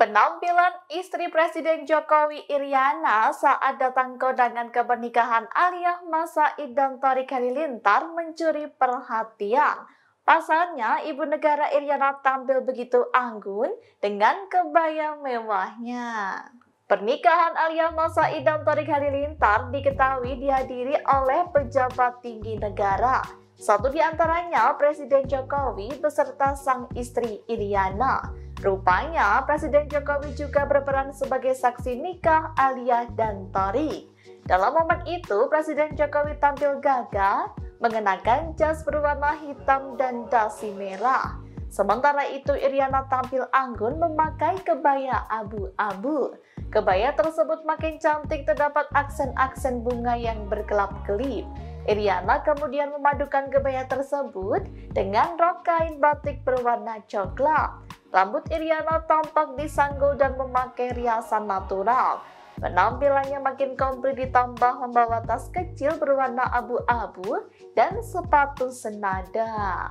Penampilan istri Presiden Jokowi Iriana saat datang ke undangan pernikahan Alia Massaid dan Thorik Halilintar mencuri perhatian. Pasalnya, ibu negara Iriana tampil begitu anggun dengan kebaya mewahnya. Pernikahan Alia Massaid dan Thorik Halilintar diketahui dihadiri oleh pejabat tinggi negara. Satu di antaranya Presiden Jokowi beserta sang istri Iriana. Rupanya Presiden Jokowi juga berperan sebagai saksi nikah Alia dan Thorik. Dalam momen itu, Presiden Jokowi tampil gagah mengenakan jas berwarna hitam dan dasi merah. Sementara itu, Iriana tampil anggun memakai kebaya abu-abu. Kebaya tersebut makin cantik, terdapat aksen-aksen bunga yang berkelap-kelip. Iriana kemudian memadukan kebaya tersebut dengan rok kain batik berwarna coklat. Rambut Iriana tampak disanggul dan memakai riasan natural. Penampilannya makin komplit ditambah membawa tas kecil berwarna abu-abu dan sepatu senada.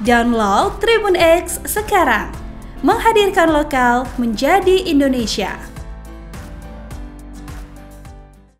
Download Tribun X sekarang, menghadirkan lokal menjadi Indonesia.